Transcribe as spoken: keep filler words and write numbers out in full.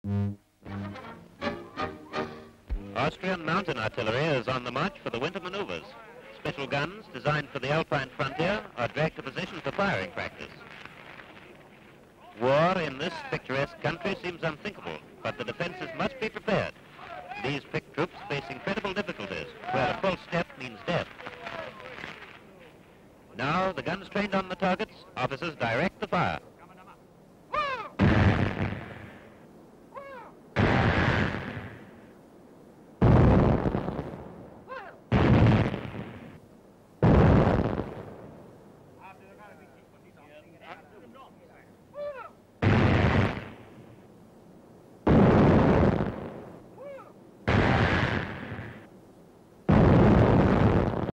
Austrian mountain artillery is on the march for the winter maneuvers. Special guns designed for the Alpine frontier are dragged to position for firing practice. War in this picturesque country seems unthinkable, but the defenses must be prepared. These picked troops face incredible difficulties, where a false step means death. Now, the guns trained on the targets, officers direct the fire.